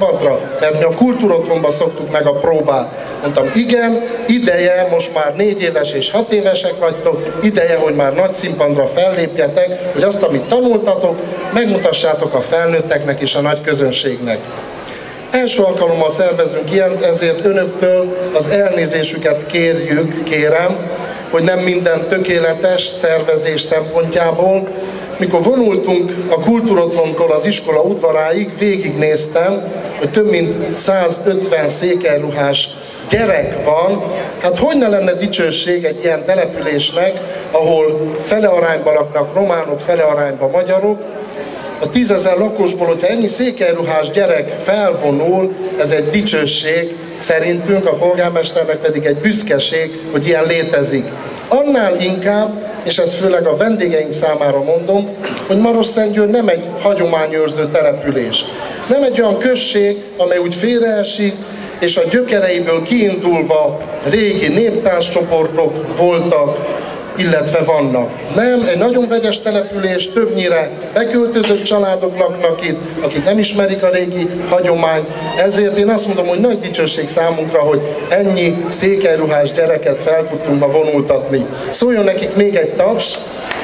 színpadra? Mert mi a kultúrotthonban szoktuk meg a próbát. Mondtam, igen, ideje, most már 4 éves és 6 évesek vagytok, ideje, hogy már nagy színpadra fellépjetek, hogy azt, amit tanultatok, megmutassátok a felnőtteknek és a nagy közönségnek. Első alkalommal szervezünk ilyent, ezért önöktől az elnézésüket kérem, hogy nem minden tökéletes szervezés szempontjából. Mikor vonultunk a kultúrotthontól az iskola udvaráig, végignéztem, hogy több mint 150 székelyruhás gyerek van. Hát hogy ne lenne dicsőség egy ilyen településnek, ahol fele arányban laknak románok, fele arányban magyarok. A 10 000 lakosból, hogyha ennyi székelyruhás gyerek felvonul, ez egy dicsőség, szerintünk, a polgármesternek pedig egy büszkeség, hogy ilyen létezik. Annál inkább, és ezt főleg a vendégeink számára mondom, hogy Marosszentgyörgy nem egy hagyományőrző település. Nem egy olyan község, amely úgy félreesik, és a gyökereiből kiindulva régi néptánccsoportok voltak, illetve vannak. Nem, egy nagyon vegyes település, többnyire beköltözött családok laknak itt, akik nem ismerik a régi hagyományt. Ezért én azt mondom, hogy nagy dicsőség számunkra, hogy ennyi székelyruhás gyereket fel tudtunk ma vonultatni. Szóljon nekik még egy taps!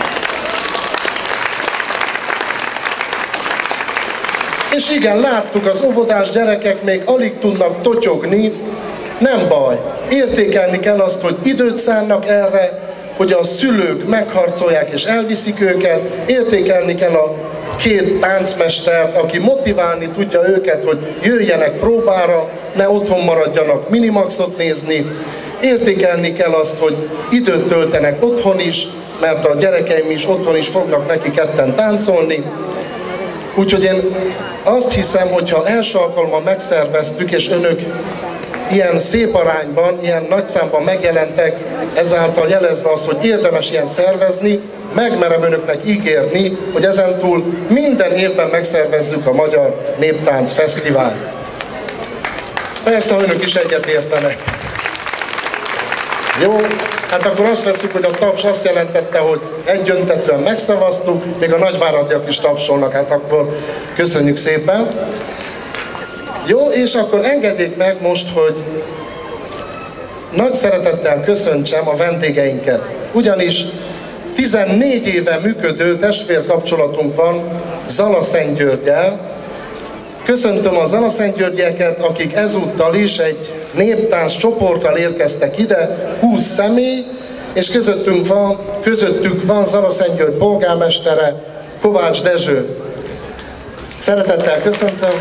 És igen, láttuk, az óvodás gyerekek még alig tudnak totyogni, nem baj. Értékelni kell azt, hogy időt szánnak erre, hogy a szülők megharcolják és elviszik őket, értékelni kell a 2 táncmestert, aki motiválni tudja őket, hogy jöjjenek próbára, ne otthon maradjanak Minimaxot nézni, értékelni kell azt, hogy időt töltenek otthon is, mert a gyerekeim is otthon is fognak neki ketten táncolni. Úgyhogy én azt hiszem, hogyha első alkalommal megszerveztük, és önök ilyen szép arányban, ilyen nagy számban megjelentek, ezáltal jelezve azt, hogy érdemes ilyen szervezni, megmerem önöknek ígérni, hogy ezentúl minden évben megszervezzük a Magyar Néptánc Fesztivált. Persze, önök is egyet értenek. Jó, hát akkor azt veszük, hogy a taps azt jelentette, hogy egyöntetően megszavaztuk, még a nagyváradiak is tapsolnak, hát akkor köszönjük szépen. Jó, és akkor engedjék meg most, hogy nagy szeretettel köszöntsem a vendégeinket. Ugyanis 14 éve működő testvérkapcsolatunk van Zalaszentgyörggyel. Köszöntöm a zalaszentgyörgyieket, akik ezúttal is egy néptánc csoporttal érkeztek ide, 20 személy, és közöttük van Zalaszentgyörgy polgármestere, Kovács Dezső. Szeretettel köszöntöm.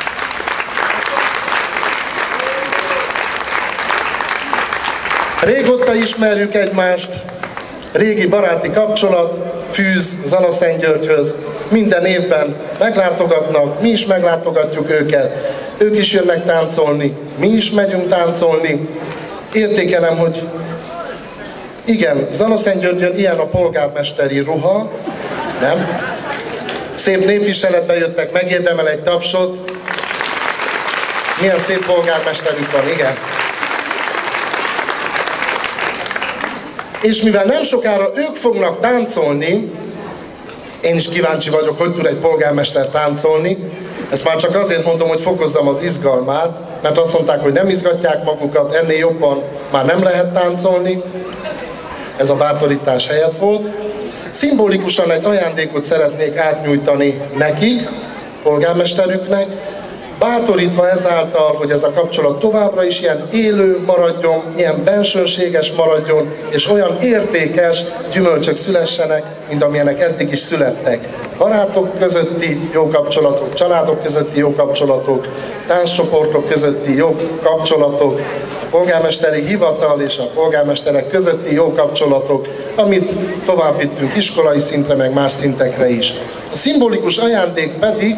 Régóta ismerjük egymást, régi baráti kapcsolat fűz Zalaszentgyörgyhöz. Minden évben meglátogatnak, mi is meglátogatjuk őket. Ők is jönnek táncolni, mi is megyünk táncolni. Értékelem, hogy igen, Zalaszentgyörgyön ilyen a polgármesteri ruha, nem? Szép népviseletbe jöttek, megérdemel egy tapsot. Milyen szép polgármesterük van, igen. És mivel nem sokára ők fognak táncolni, én is kíváncsi vagyok, hogy tud egy polgármester táncolni. Ezt már csak azért mondom, hogy fokozzam az izgalmát, mert azt mondták, hogy nem izgatják magukat, ennél jobban már nem lehet táncolni. Ez a bátorítás helyett volt. Szimbolikusan egy ajándékot szeretnék átnyújtani nekik, polgármesterüknek, bátorítva ezáltal, hogy ez a kapcsolat továbbra is ilyen élő maradjon, ilyen bensőséges maradjon, és olyan értékes gyümölcsök szülessenek, mint amilyenek eddig is születtek. Barátok közötti jó kapcsolatok, családok közötti jó kapcsolatok, tánccsoportok közötti jó kapcsolatok, a polgármesteri hivatal és a polgármesterek közötti jó kapcsolatok, amit tovább vittünk iskolai szintre, meg más szintekre is. A szimbolikus ajándék pedig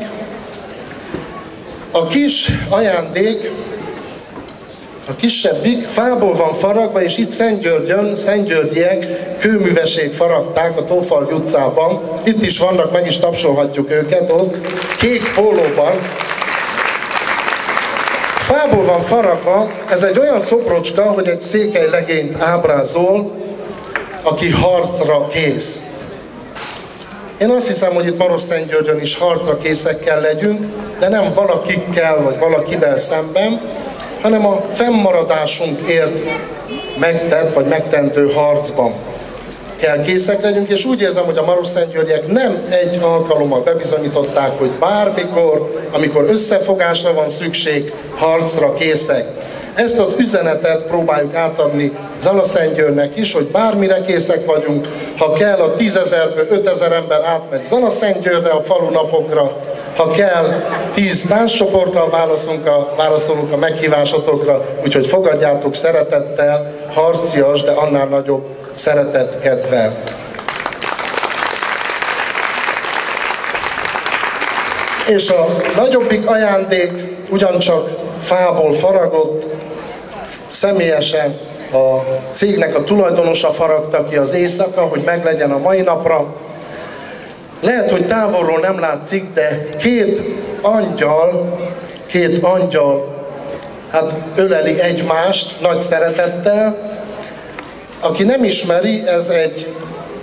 a kis ajándék, a kisebbik fából van faragva, és itt Szentgyörgyön, szentgyörgyiek kőműveség faragták a Tófaldi utcában. Itt is vannak, meg is tapsolhatjuk őket ott, kék pólóban. Fából van faragva, ez egy olyan szobrocska, hogy egy székely legényt ábrázol, aki harcra kész. Én azt hiszem, hogy itt Marosszentgyörgyön is harcra készek kell legyünk, de nem valakikkel vagy valakivel szemben, hanem a fennmaradásunkért megtett vagy megtendő harcban kell készek legyünk, és úgy érzem, hogy a marosszentgyörgyiek nem egy alkalommal bebizonyították, hogy bármikor, amikor összefogásra van szükség, harcra készek. Ezt az üzenetet próbáljuk átadni Zalaszentgyörgynek is, hogy bármire készek vagyunk, ha kell a 10 000-ből 5 000 ember átmegy Zalaszentgyörgyre a falunapokra, ha kell 10 tánccsoporttal válaszolunk a meghívásotokra, úgyhogy fogadjátok szeretettel, harcias, de annál nagyobb szeretetkedvel. És a nagyobbik ajándék ugyancsak fából faragott, személyesen a cégnek a tulajdonosa faragta ki az éjszaka, hogy meglegyen a mai napra. Lehet, hogy távolról nem látszik, de két angyal hát öleli egymást nagy szeretettel. Aki nem ismeri, ez egy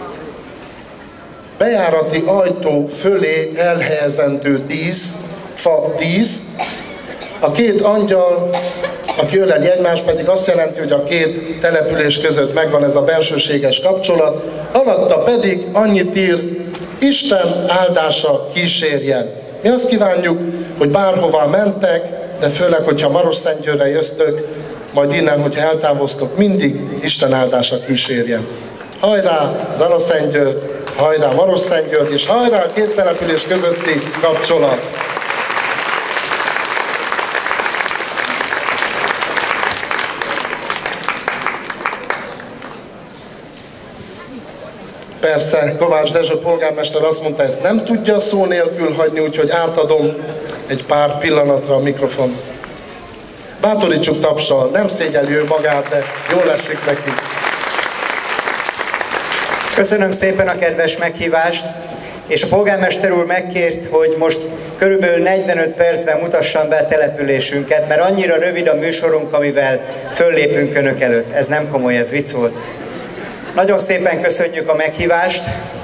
bejárati ajtó fölé elhelyezendő fa dísz. A két angyal, aki öleli egymást, pedig azt jelenti, hogy a két település között megvan ez a belsőséges kapcsolat, alatta pedig annyit ír, Isten áldása kísérjen. Mi azt kívánjuk, hogy bárhová mentek, de főleg, hogyha Marosszentgyörgyre jöztök, majd innen, hogyha eltávoztok, mindig Isten áldása kísérjen. Hajrá Zalaszentgyörgy, hajrá Marosszentgyörgy, és hajrá a két település közötti kapcsolat! Persze, Kovács Dezső polgármester azt mondta, ezt nem tudja szó nélkül hagyni, úgyhogy átadom egy pár pillanatra a mikrofon. Bátorítsuk tapssal, nem szégyeli ő magát, de jól esik neki. Köszönöm szépen a kedves meghívást, és a polgármester úr megkért, hogy most körülbelül 45 percben mutassam be a településünket, mert annyira rövid a műsorunk, amivel föllépünk önök előtt. Ez nem komoly, ez vicc volt. Nagyon szépen köszönjük a meghívást.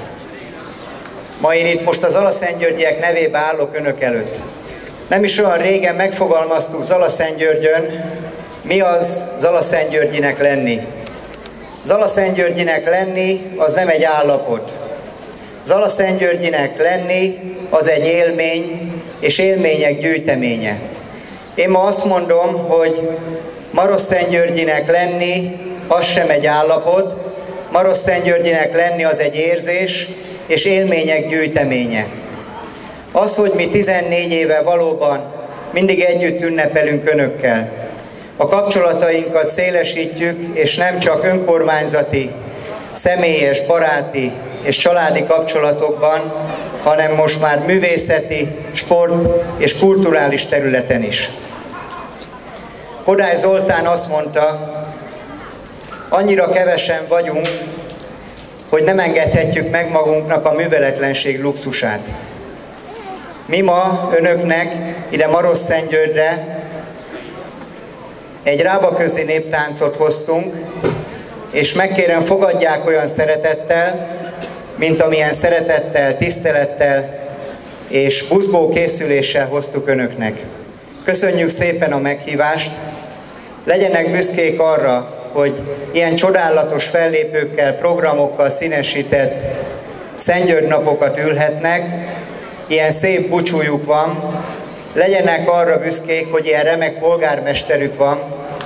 Ma én itt most az Zalaszentgyörgyiek nevébe állok önök előtt. Nem is olyan régen megfogalmaztuk Zalaszentgyörgyön, mi az Zalaszentgyörgyinek lenni. Zalaszentgyörgyinek lenni az nem egy állapot. Zalaszentgyörgyinek lenni az egy élmény, és élmények gyűjteménye. Én ma azt mondom, hogy Marosszentgyörgyinek lenni az sem egy állapot, Marosszentgyörgyinek lenni az egy érzés, és élmények gyűjteménye. Az, hogy mi 14 éve valóban mindig együtt ünnepelünk önökkel. A kapcsolatainkat szélesítjük, és nem csak önkormányzati, személyes, baráti és családi kapcsolatokban, hanem most már művészeti, sport és kulturális területen is. Kodály Zoltán azt mondta, annyira kevesen vagyunk, hogy nem engedhetjük meg magunknak a műveletlenség luxusát. Mi ma önöknek ide Marosszentgyörgyre egy rábaközi néptáncot hoztunk, és megkérem, fogadják olyan szeretettel, mint amilyen szeretettel, tisztelettel és buzgó készüléssel hoztuk önöknek. Köszönjük szépen a meghívást, legyenek büszkék arra, hogy ilyen csodálatos fellépőkkel, programokkal színesített Szentgyörgy napokat ülhetnek, ilyen szép búcsújuk van, legyenek arra büszkék, hogy ilyen remek polgármesterük van,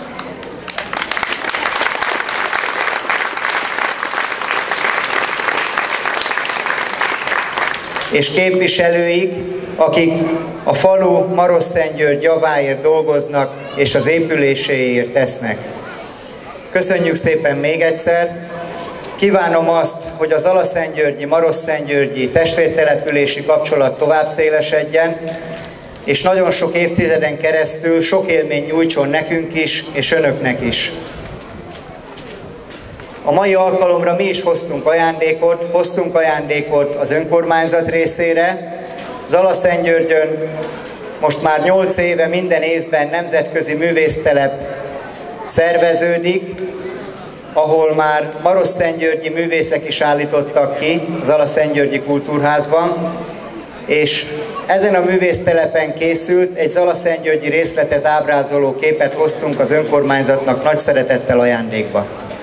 és képviselőik, akik a falu Marosszentgyörgy javáért dolgoznak, és az épüléséért tesznek. Köszönjük szépen még egyszer! Kívánom azt, hogy az zalaszentgyörgyi, marosszentgyörgyi testvértelepülési kapcsolat tovább szélesedjen, és nagyon sok évtizeden keresztül sok élmény nyújtson nekünk is, és önöknek is. A mai alkalomra mi is hoztunk ajándékot az önkormányzat részére. Zalaszentgyörgyön most már 8 éve minden évben nemzetközi művésztelep szerveződik. ahol már marosszentgyörgyi művészek is állítottak ki az Zala-Szentgyörgyi Kultúrházban, és ezen a művésztelepen készült egy Zala-Szentgyörgyi részletet ábrázoló képet hoztunk az önkormányzatnak nagy szeretettel ajándékba.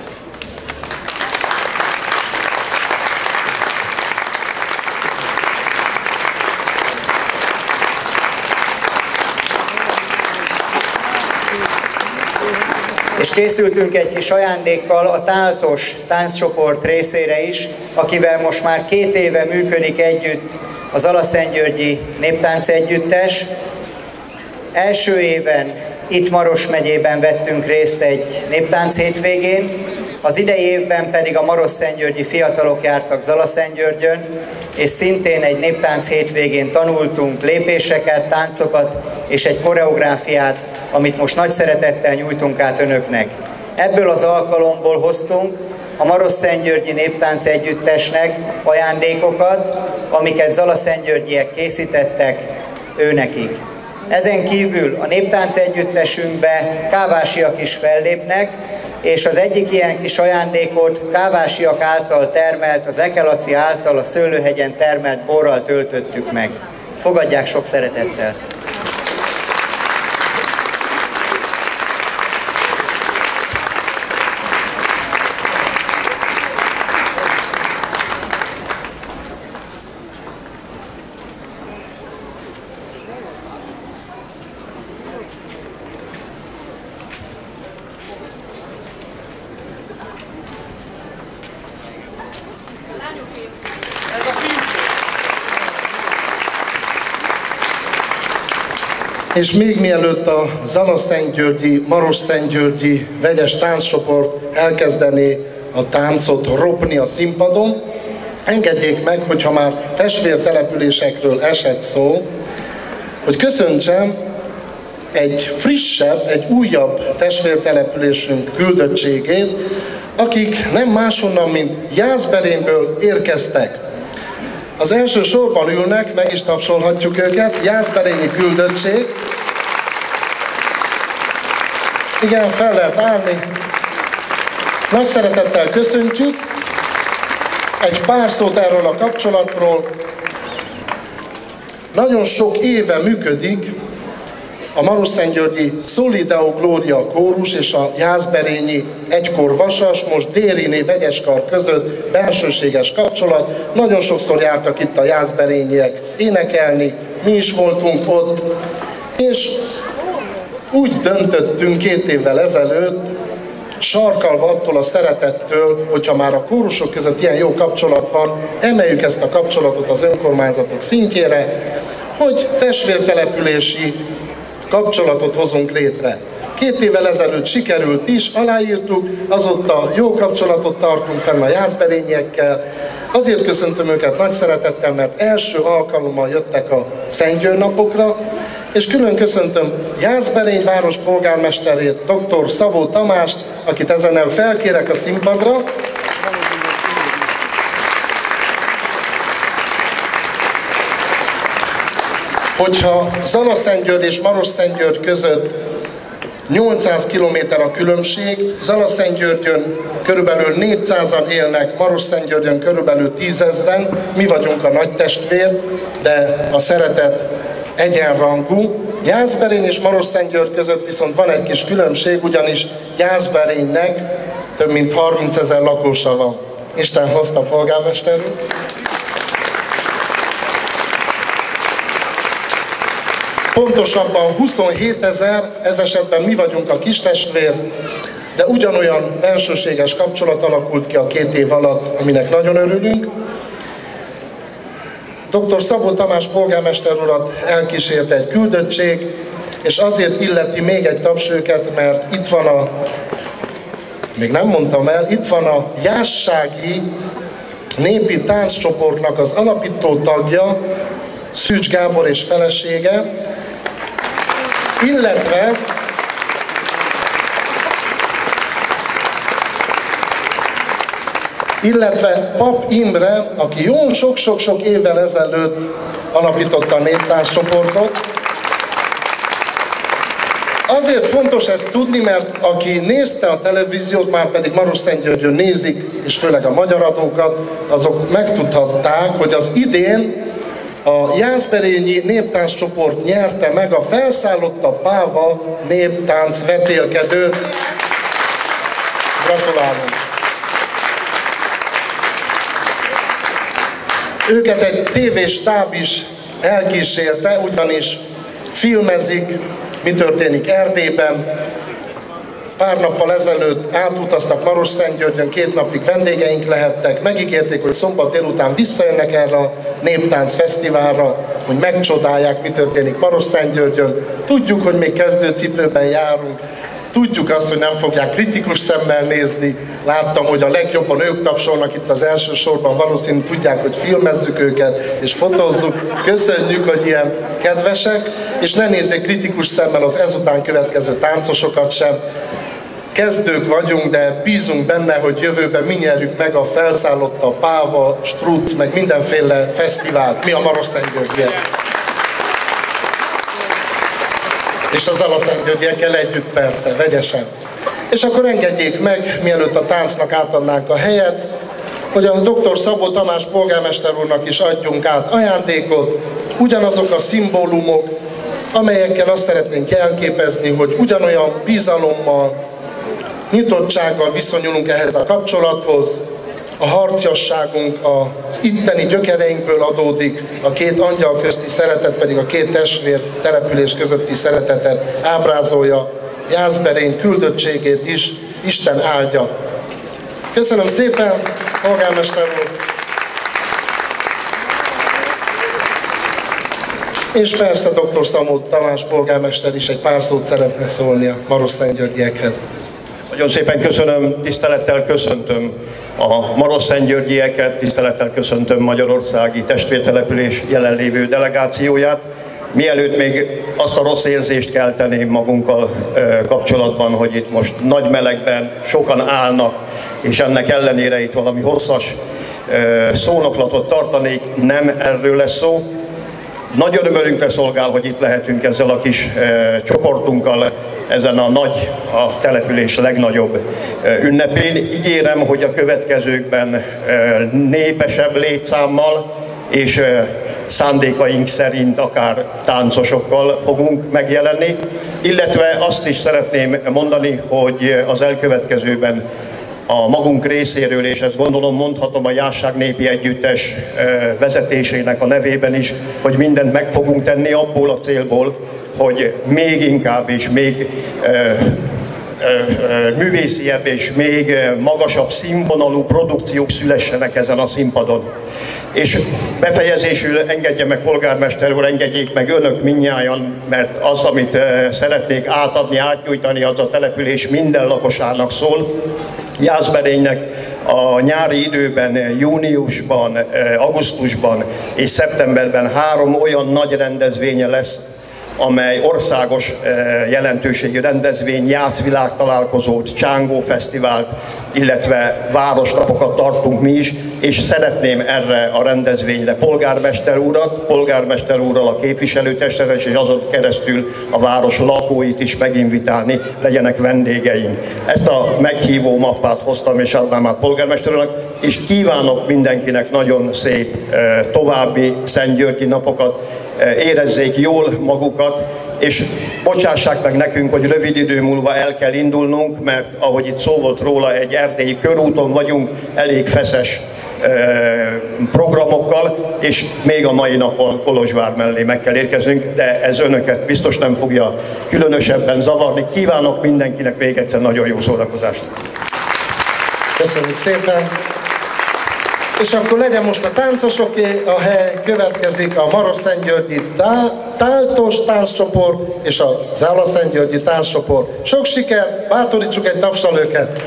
És készültünk egy kis ajándékkal a Táltos tánccsoport részére is, akivel most már 2 éve működik együtt a Zala-Szentgyörgyi Néptánc Együttes. Első éven itt Maros megyében vettünk részt egy néptánc hétvégén, az idei évben pedig a marosszentgyörgyi fiatalok jártak Zala-Szentgyörgyön, és szintén egy néptánc hétvégén tanultunk lépéseket, táncokat és egy koreográfiát, amit most nagy szeretettel nyújtunk át önöknek. Ebből az alkalomból hoztunk a Marosszentgyörgyi Néptánc Együttesnek ajándékokat, amiket Zala-Szentgyörgyiek készítettek őnekik. Ezen kívül a Néptánc Együttesünkbe kávásiak is fellépnek, és az egyik ilyen kis ajándékot kávásiak által termelt, az Ekelaci által a Szőlőhegyen termelt borral töltöttük meg. Fogadják sok szeretettel! És még mielőtt a Zala-Szentgyörgyi, Marosszentgyörgyi vegyes tánccsoport elkezdené a táncot ropni a színpadon, engedjék meg, hogyha már testvértelepülésekről esett szó, hogy köszöntsem egy frissebb, egy újabb testvértelepülésünk küldöttségét, akik nem máshonnan, mint Jászberényből érkeztek. Az első sorban ülnek, meg is tapsolhatjuk őket, Jászberényi küldöttség. Igen, fel lehet állni. Nagy szeretettel köszöntjük. Egy pár szót erről a kapcsolatról. Nagyon sok éve működik a Marosszentgyörgyi Solideo Gloria kórus és a Jászberényi egykor vasas, most Dériné vegyeskar között belsőséges kapcsolat. Nagyon sokszor jártak itt a jászberényiek énekelni, mi is voltunk ott, és úgy döntöttünk 2 évvel ezelőtt, sarkalva attól a szeretettől, hogyha már a kórusok között ilyen jó kapcsolat van, emeljük ezt a kapcsolatot az önkormányzatok szintjére, hogy testvértelepülési kapcsolatot hozunk létre. 2 évvel ezelőtt sikerült is, aláírtuk, azóta jó kapcsolatot tartunk fenn a jászberényiekkel. Azért köszöntöm őket nagy szeretettel, mert első alkalommal jöttek a Szentgyörgy napokra, és külön köszöntöm Jászberény város polgármesterét, dr. Szabó Tamást, akit ezennel felkérek a színpadra. Hogyha Zala-Szentgyörgy és Marosszentgyörgy között 800 km a különbség, Zala-Szentgyörgyön körülbelül 400-an élnek, Marosszentgyörgyön körülbelül 10 000-en, mi vagyunk a nagy testvér, de a szeretet egyenrangú. Jászberény és Marosszentgyörgy között viszont van egy kis különbség, ugyanis Jászberénynek több mint 30 000 lakósa van. Isten hozta, polgármester úr! Pontosabban 27 000, ez esetben mi vagyunk a kistestvér, de ugyanolyan belsőséges kapcsolat alakult ki a 2 év alatt, aminek nagyon örülünk. Dr. Szabó Tamás polgármester urat elkísért egy küldöttség, és azért illeti még egy taps őket, mert itt van a, még nem mondtam el, itt van a Jászsági népi tánccsoportnak az alapító tagja, Szűcs Gábor és felesége, illetve Pap Imre, aki jó sok-sok évvel ezelőtt alapította a néptánccsoportot. Azért fontos ezt tudni, mert aki nézte a televíziót, már pedig Marosszentgyörgyön nézik, és főleg a magyar adókat, azok megtudhatták, hogy az idén a jászberényi néptánccsoport nyerte meg a Felszállott a Páva néptánc vetélkedőt. Gratulálunk! Őket egy tévéstáb is elkísérte, ugyanis filmezik, mi történik Erdélyben. Pár nappal ezelőtt átutaztak Marosszentgyörgyön, 2 napig vendégeink lehettek, megígérték, hogy szombat délután visszajönnek erre a néptánc fesztiválra, hogy megcsodálják, mi történik Marosszentgyörgyön. Tudjuk, hogy még kezdőcipőben járunk, tudjuk azt, hogy nem fogják kritikus szemmel nézni. Láttam, hogy a legjobban ők tapsolnak itt az első sorban, valószínűleg tudják, hogy filmezzük őket és fotózzuk. Köszönjük, hogy ilyen kedvesek, és ne nézzék kritikus szemmel az ezután következő táncosokat sem. Kezdők vagyunk, de bízunk benne, hogy jövőben mi nyerjük meg a Felszállott a Páva, Strutz, meg mindenféle fesztivált. Mi a Marosszentgyörgyiek. És az Alaszentgyörgyiekkel együtt persze, vegyesen. És akkor engedjék meg, mielőtt a táncnak átadnánk a helyet, hogy a dr. Szabó Tamás polgármester úrnak is adjunk át ajándékot, ugyanazok a szimbólumok, amelyekkel azt szeretnénk jelképezni, hogy ugyanolyan bizalommal, nyitottsággal viszonyulunk ehhez a kapcsolathoz, a harciasságunk az itteni gyökereinkből adódik, a 2 angyal közti szeretet pedig a 2 testvér település közötti szeretetet ábrázolja, Jászberény küldöttségét is Isten áldja. Köszönöm szépen, polgármester úr! És persze dr. Szabó Tamás polgármester is egy pár szót szeretne szólni a Marosszentgyörgyiekhez. Nagyon szépen köszönöm, tisztelettel köszöntöm a marosszentgyörgyieket, tisztelettel köszöntöm Magyarországi testvértelepülés jelenlévő delegációját. Mielőtt még azt a rossz érzést kelteném magunkkal kapcsolatban, hogy itt most nagy melegben sokan állnak, és ennek ellenére itt valami hosszas szónoklatot tartanék, nem erről lesz szó. Nagy örömünkre szolgál, hogy itt lehetünk ezzel a kis csoportunkkal ezen a település legnagyobb ünnepén. Ígérem, hogy a következőkben népesebb létszámmal és szándékaink szerint akár táncosokkal fogunk megjelenni, illetve azt is szeretném mondani, hogy az elkövetkezőben a magunk részéről, és ezt gondolom mondhatom a Jászság Népi Együttes vezetésének a nevében is, hogy mindent meg fogunk tenni abból a célból, hogy még inkább és még művésziebb és még magasabb színvonalú produkciók szülessenek ezen a színpadon. És befejezésül engedje meg, polgármester úr, engedjék meg önök mindnyájan, mert az, amit szeretnék átadni, átnyújtani, az a település minden lakosának szól. Jászberénynek a nyári időben, júniusban, augusztusban és szeptemberben 3 olyan nagy rendezvénye lesz, amely országos jelentőségű rendezvény, Jász világtalálkozót, Csángó fesztivált, illetve városnapokat tartunk mi is, és szeretném erre a rendezvényre polgármester úrral, a képviselőtestületet, és azon keresztül a város lakóit is meginvitálni, legyenek vendégeink. Ezt a meghívó mappát hoztam és adnám át polgármester úrnak, és kívánok mindenkinek nagyon szép további szentgyörgyi napokat, érezzék jól magukat, és bocsássák meg nekünk, hogy rövid idő múlva el kell indulnunk, mert ahogy itt szó volt róla, egy erdélyi körúton vagyunk, elég feszes programokkal, és még a mai napon Kolozsvár mellé meg kell érkeznünk, de ez önöket biztos nem fogja különösebben zavarni. Kívánok mindenkinek még egyszer nagyon jó szórakozást! Köszönjük szépen! És akkor legyen most a táncosoké a hely, következik a Marosszentgyörgyi táltos tánccsoport és a Zálaszentgyörgyi tánccsoport. Sok sikert, bátorítsuk egy tapsal őket!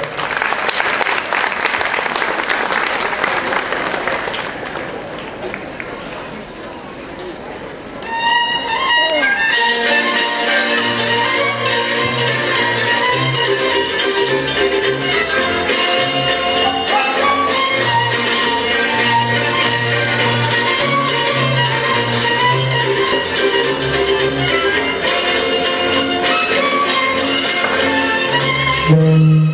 Thank you.